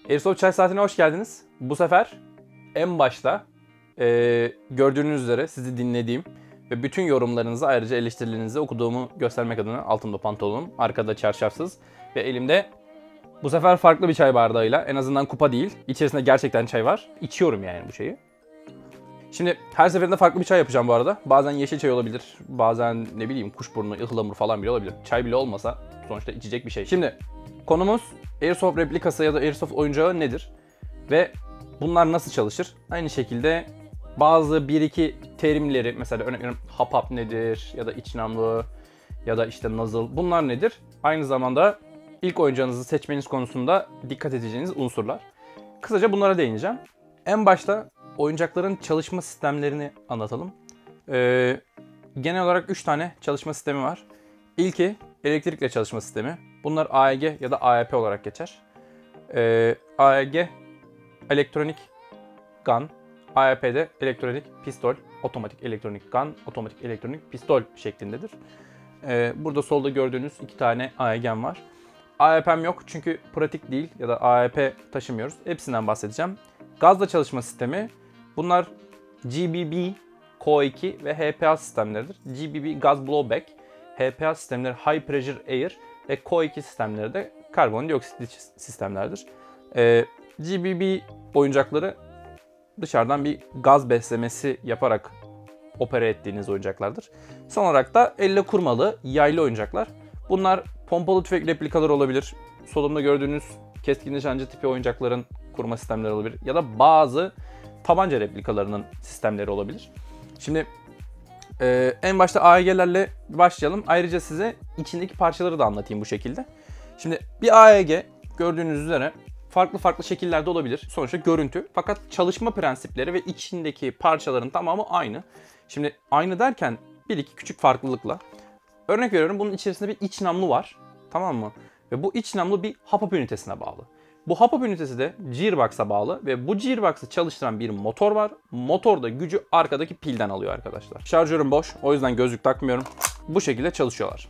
Airsoft Çay Saati'ne hoş geldiniz. Bu sefer en başta gördüğünüz üzere sizi dinlediğim ve bütün yorumlarınızı ayrıca eleştirilerinizi okuduğumu göstermek adına altımda pantolonum, arkada çarşafsız ve elimde bu sefer farklı bir çay bardağıyla, en azından kupa değil, içerisinde gerçekten çay var. İçiyorum yani bu şeyi. Şimdi her seferinde farklı bir çay yapacağım bu arada. Bazen yeşil çay olabilir, bazen ne bileyim kuşburnu, ıhlamur falan bile olabilir. Çay bile olmasa sonuçta içecek bir şey. Şimdi konumuz Airsoft replikası ya da Airsoft oyuncağı nedir? Ve bunlar nasıl çalışır? Aynı şekilde bazı bir iki terimleri, mesela örnek veriyorum hap nedir ya da iç namlu ya da işte nozzle, bunlar nedir? Aynı zamanda ilk oyuncağınızı seçmeniz konusunda dikkat edeceğiniz unsurlar. Kısaca bunlara değineceğim. En başta oyuncakların çalışma sistemlerini anlatalım. Genel olarak 3 tane çalışma sistemi var. İlki elektrikle çalışma sistemi. Bunlar AEG ya da AEP olarak geçer. AEG elektronik gun, AEP'de elektronik pistol, otomatik elektronik gun, otomatik elektronik pistol şeklindedir. Burada solda gördüğünüz 2 tane AEG'm var. AEP'm yok çünkü pratik değil ya da AEP taşımıyoruz. Hepsinden bahsedeceğim. Gazla çalışma sistemi. Bunlar GBB, CO2 ve HPA sistemleridir. GBB Gas Blowback, HPA sistemleri High Pressure Air ve CO2 sistemleri de karbondioksit sistemlerdir. GBB oyuncakları dışarıdan bir gaz beslemesi yaparak opera ettiğiniz oyuncaklardır. Son olarak da elle kurmalı, yaylı oyuncaklar. Bunlar pompalı tüfek replikaları olabilir. Solumda gördüğünüz keskin nişancı tipi oyuncakların kurma sistemleri olabilir. Ya da bazı tabanca replikalarının sistemleri olabilir. Şimdi en başta AEG'lerle başlayalım. Ayrıca size içindeki parçaları da anlatayım bu şekilde. Şimdi bir AEG gördüğünüz üzere farklı şekillerde olabilir. Sonuçta görüntü. Fakat çalışma prensipleri ve içindeki parçaların tamamı aynı. Şimdi aynı derken bir iki küçük farklılıkla. Örnek veriyorum, bunun içerisinde bir iç namlu var. Tamam mı? Ve bu iç namlu bir hap ünitesine bağlı. Bu hap ünitesi de gearbox'a bağlı ve bu gearbox'ı çalıştıran bir motor var. Motor da gücü arkadaki pilden alıyor arkadaşlar. Şarjörüm boş, o yüzden gözlük takmıyorum. Bu şekilde çalışıyorlar.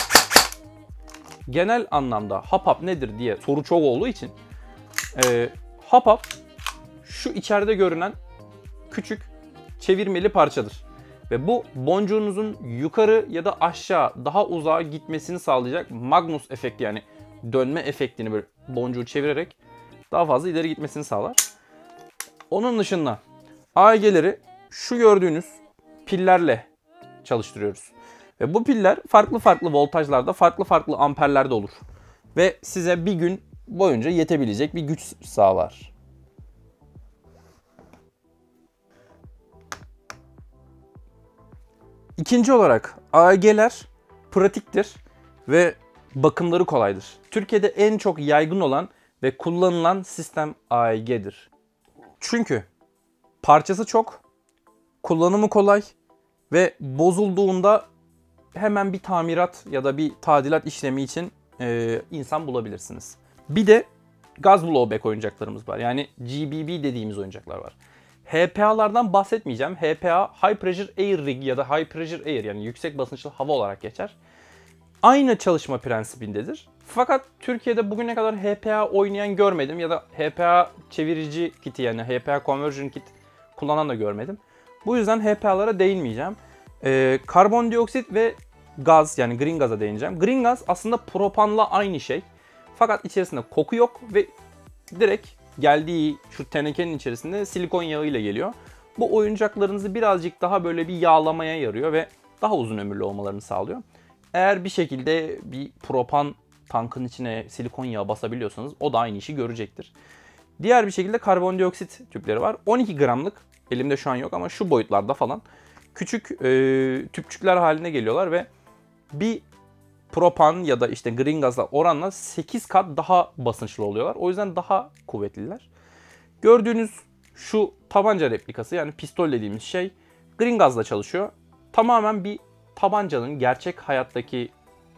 Genel anlamda hap nedir diye soru çok olduğu için hap şu içeride görünen küçük çevirmeli parçadır. Ve bu boncuğunuzun yukarı ya da aşağı daha uzağa gitmesini sağlayacak Magnus efekti, yani dönme efektini böyle boncuğu çevirerek daha fazla ileri gitmesini sağlar. Onun dışında AEG'leri şu gördüğünüz pillerle çalıştırıyoruz. Ve bu piller farklı voltajlarda, farklı amperlerde olur. Ve size bir gün boyunca yetebilecek bir güç sağlar. İkinci olarak AEG'ler pratiktir ve bakımları kolaydır. Türkiye'de en çok yaygın olan ve kullanılan sistem AEG'dir. Çünkü parçası çok, kullanımı kolay ve bozulduğunda hemen bir tamirat ya da bir tadilat işlemi için insan bulabilirsiniz. Bir de gaz blowback oyuncaklarımız var. Yani GBB dediğimiz oyuncaklar var. HPA'lardan bahsetmeyeceğim. HPA High Pressure Air Rig ya da High Pressure Air, yani yüksek basınçlı hava olarak geçer. Aynı çalışma prensibindedir. Fakat Türkiye'de bugüne kadar HPA oynayan görmedim ya da HPA çevirici kiti, yani HPA Conversion Kit kullanan da görmedim. Bu yüzden HPA'lara değinmeyeceğim. Karbondioksit ve gaz, yani green gaz'a değineceğim. Green gaz aslında propanla aynı şey. Fakat içerisinde koku yok ve direkt geldiği şu tenekenin içerisinde silikon yağı ile geliyor. Bu oyuncaklarınızı birazcık daha böyle bir yağlamaya yarıyor ve daha uzun ömürlü olmalarını sağlıyor. Eğer bir şekilde bir propan tankın içine silikon yağı basabiliyorsanız o da aynı işi görecektir. Diğer bir şekilde karbondioksit tüpleri var. 12 gramlık, elimde şu an yok ama şu boyutlarda falan küçük tüpçükler haline geliyorlar ve bir propan ya da işte green gazla oranla 8 kat daha basınçlı oluyorlar. O yüzden daha kuvvetliler. Gördüğünüz şu tabanca replikası, yani pistol dediğimiz şey green gazla çalışıyor. Tamamen bir tabancanın gerçek hayattaki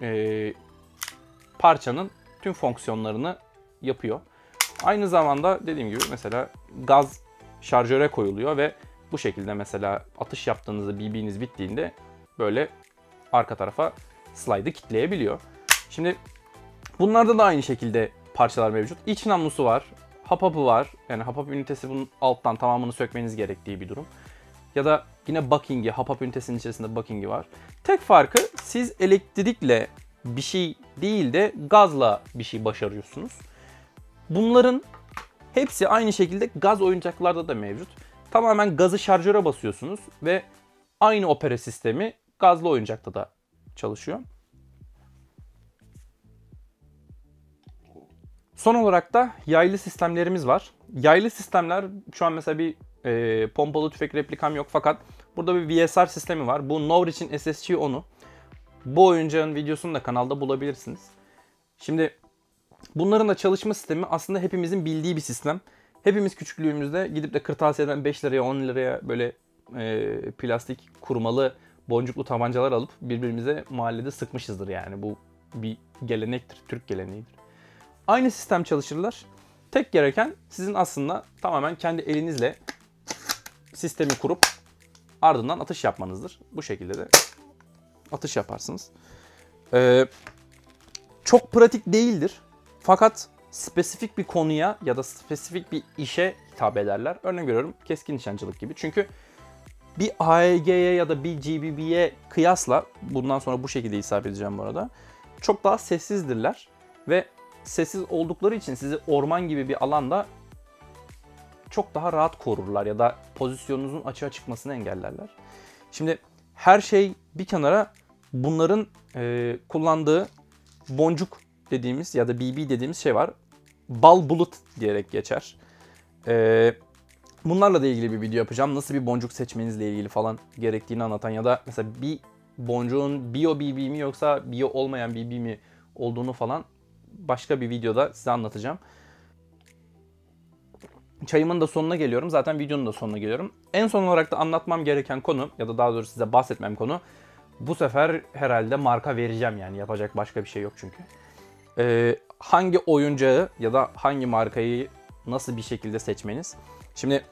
parçanın tüm fonksiyonlarını yapıyor. Aynı zamanda dediğim gibi mesela gaz şarjöre koyuluyor ve bu şekilde mesela atış yaptığınızda BB'niz bittiğinde böyle arka tarafa slide'ı kitleyebiliyor. Şimdi bunlarda da aynı şekilde parçalar mevcut. İç namlusu var, Hapap'ı var. Yani Hapap ünitesi bunun alttan tamamını sökmeniz gerektiği bir durum. Ya da yine bucking'i, Hapap ünitesinin içerisinde bucking'i var. Tek farkı siz elektrikle bir şey değil de gazla bir şey başarıyorsunuz. Bunların hepsi aynı şekilde gaz oyuncaklarda da mevcut. Tamamen gazı şarjöre basıyorsunuz ve aynı opera sistemi gazlı oyuncakta da çalışıyor. Son olarak da yaylı sistemlerimiz var. Yaylı sistemler şu an mesela bir pompalı tüfek replikam yok fakat burada bir VSR sistemi var. Bu Novrich'in SSG 10'u. Bu oyuncağın videosunu da kanalda bulabilirsiniz. Şimdi bunların da çalışma sistemi aslında hepimizin bildiği bir sistem. Hepimiz küçüklüğümüzde gidip de kırtasiyeden 5 liraya 10 liraya böyle plastik kurmalı boncuklu tabancalar alıp birbirimize mahallede sıkmışızdır yani. Bu bir gelenektir, Türk geleneğidir. Aynı sistem çalışırlar. Tek gereken sizin aslında tamamen kendi elinizle sistemi kurup ardından atış yapmanızdır. Bu şekilde de atış yaparsınız. Çok pratik değildir. Fakat spesifik bir konuya ya da spesifik bir işe hitap ederler. Örnek veriyorum keskin nişancılık gibi. Çünkü bir AEG'ye ya da bir GBB'ye kıyasla, bundan sonra bu şekilde hesap edeceğim bu arada, çok daha sessizdirler. Ve sessiz oldukları için sizi orman gibi bir alanda çok daha rahat korurlar ya da pozisyonunuzun açığa çıkmasını engellerler. Şimdi her şey bir kenara, bunların kullandığı boncuk dediğimiz ya da BB dediğimiz şey var. Bal bulut diyerek geçer. Bunlarla da ilgili bir video yapacağım. Nasıl bir boncuk seçmenizle ilgili falan gerektiğini anlatan ya da mesela bir boncuğun bio BB mi yoksa bio olmayan BB mi olduğunu falan başka bir videoda size anlatacağım. Çayımın da sonuna geliyorum. Zaten videonun da sonuna geliyorum. En son olarak da anlatmam gereken konu ya da daha doğrusu size bahsetmem konu. Bu sefer herhalde marka vereceğim yani. Yapacak başka bir şey yok çünkü. Hangi oyuncağı ya da hangi markayı nasıl bir şekilde seçmeniz. Şimdi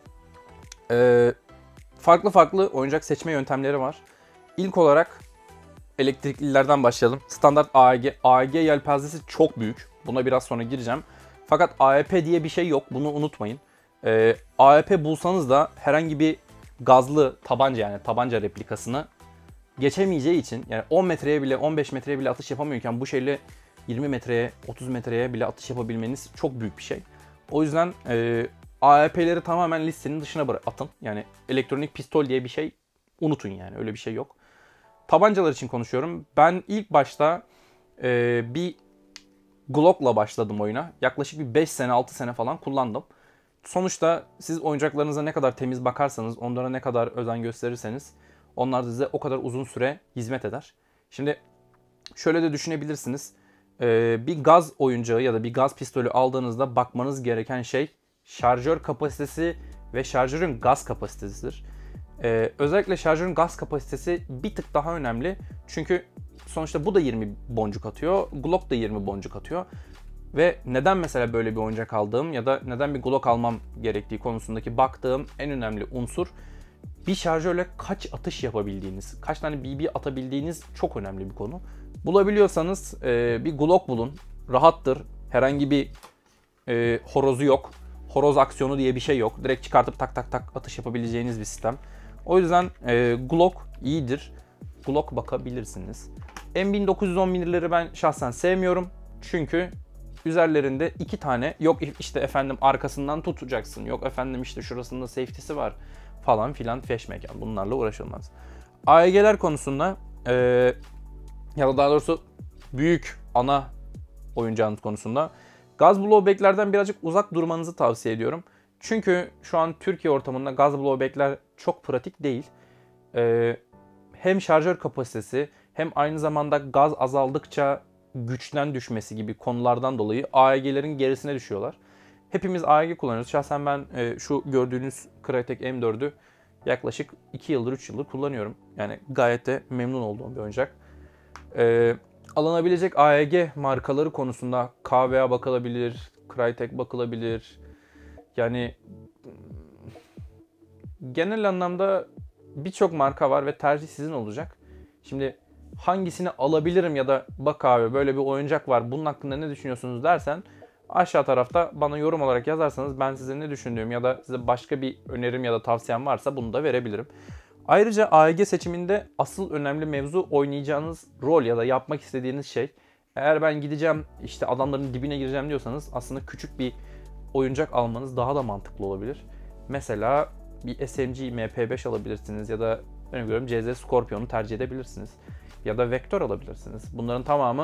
farklı farklı oyuncak seçme yöntemleri var. İlk olarak elektriklilerden başlayalım. Standart AEG. AEG yelpazesi çok büyük. Buna biraz sonra gireceğim. Fakat AEP diye bir şey yok. Bunu unutmayın. AEP bulsanız da herhangi bir gazlı tabanca yani tabanca replikasını geçemeyeceği için yani 10 metreye bile 15 metreye bile atış yapamıyorken bu şeyle 20 metreye 30 metreye bile atış yapabilmeniz çok büyük bir şey. O yüzden AEP'leri tamamen listenin dışına atın. Yani elektronik pistol diye bir şey unutun yani, öyle bir şey yok. Tabancalar için konuşuyorum. Ben ilk başta bir Glock'la başladım oyuna. Yaklaşık bir 5 sene 6 sene falan kullandım. Sonuçta siz oyuncaklarınıza ne kadar temiz bakarsanız, onlara ne kadar özen gösterirseniz onlar da size o kadar uzun süre hizmet eder. Şimdi şöyle de düşünebilirsiniz. Bir gaz oyuncağı ya da bir gaz pistolü aldığınızda bakmanız gereken şey şarjör kapasitesi ve şarjörün gaz kapasitesidir. Özellikle şarjörün gaz kapasitesi bir tık daha önemli. Çünkü sonuçta bu da 20 boncuk atıyor. Glock da 20 boncuk atıyor. Ve neden mesela böyle bir oyuncak aldığım ya da neden bir Glock almam gerektiği konusundaki baktığım en önemli unsur, bir şarjörle kaç atış yapabildiğiniz, kaç tane BB atabildiğiniz çok önemli bir konu. Bulabiliyorsanız bir Glock bulun. Rahattır. Herhangi bir horozu yok. Horoz aksiyonu diye bir şey yok. Direkt çıkartıp tak tak tak atış yapabileceğiniz bir sistem. O yüzden Glock iyidir. Glock bakabilirsiniz. M1911'leri ben şahsen sevmiyorum. Çünkü üzerlerinde iki tane, yok işte efendim arkasından tutacaksın, yok efendim işte şurasında safety'si var falan filan feşmekan. Bunlarla uğraşılmaz. AEG'ler konusunda ya da daha doğrusu büyük ana oyuncağınız konusunda gaz blowback'lerden birazcık uzak durmanızı tavsiye ediyorum. Çünkü şu an Türkiye ortamında gaz blowback'ler çok pratik değil. Hem şarjör kapasitesi hem aynı zamanda gaz azaldıkça güçten düşmesi gibi konulardan dolayı AEG'lerin gerisine düşüyorlar. Hepimiz AEG kullanıyoruz. Şahsen ben şu gördüğünüz Crytek M4'ü yaklaşık 2 yıldır 3 yıldır kullanıyorum. Yani gayet de memnun olduğum bir oyuncak. Alınabilecek AEG markaları konusunda KVA bakılabilir, Crytek bakılabilir. Yani genel anlamda birçok marka var ve tercih sizin olacak. Şimdi hangisini alabilirim ya da bak abi böyle bir oyuncak var bunun hakkında ne düşünüyorsunuz dersen Aşağı tarafta bana yorum olarak yazarsanız ben size ne düşündüğüm ya da size başka bir önerim ya da tavsiyem varsa bunu da verebilirim. Ayrıca AEG seçiminde asıl önemli mevzu oynayacağınız rol ya da yapmak istediğiniz şey. Eğer ben gideceğim işte adamların dibine gireceğim diyorsanız aslında küçük bir oyuncak almanız daha da mantıklı olabilir. Mesela bir SMG MP5 alabilirsiniz ya da örnek veriyorum CZ Scorpion'u tercih edebilirsiniz. Ya da Vector alabilirsiniz. Bunların tamamı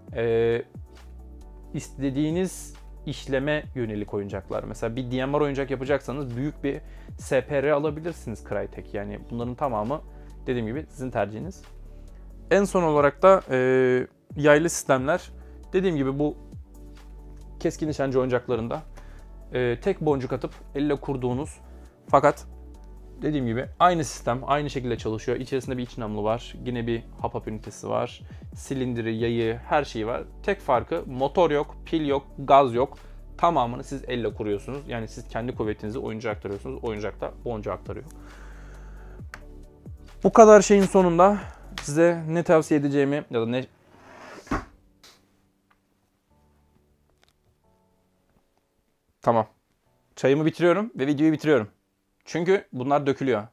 istediğiniz işleme yönelik oyuncaklar. Mesela bir DMR oyuncak yapacaksanız büyük bir SPR alabilirsiniz Crytek. Yani bunların tamamı dediğim gibi sizin tercihiniz. En son olarak da yaylı sistemler. Dediğim gibi bu keskin nişancı oyuncaklarında tek boncuk atıp elle kurduğunuz fakat dediğim gibi aynı sistem aynı şekilde çalışıyor. İçerisinde bir iç namlu var. Yine bir hap ünitesi var. Silindiri, yayı, her şeyi var. Tek farkı motor yok, pil yok, gaz yok. Tamamını siz elle kuruyorsunuz. Yani siz kendi kuvvetinizi oyuncağa aktarıyorsunuz. Oyuncak da boncuğa aktarıyor. Bu kadar şeyin sonunda size ne tavsiye edeceğimi ya da ne... Tamam. Çayımı bitiriyorum ve videoyu bitiriyorum. Çünkü bunlar dökülüyor.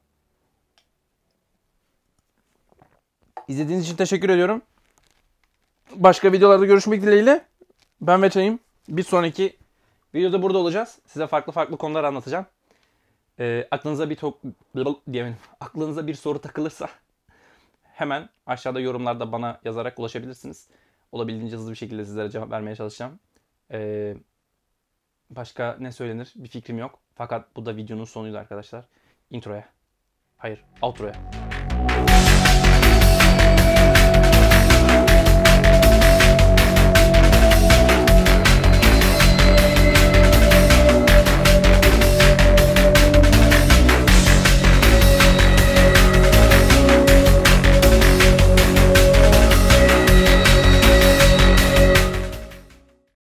İzlediğiniz için teşekkür ediyorum. Başka videolarda görüşmek dileğiyle. Ben ve çayım. Bir sonraki videoda burada olacağız. Size farklı konular anlatacağım. Aklınıza bir soru takılırsa hemen aşağıda yorumlarda bana yazarak ulaşabilirsiniz. Olabildiğince hızlı bir şekilde sizlere cevap vermeye çalışacağım. Başka ne söylenir? Bir fikrim yok. Fakat bu da videonun sonuydu arkadaşlar. Introya. Hayır, outroya.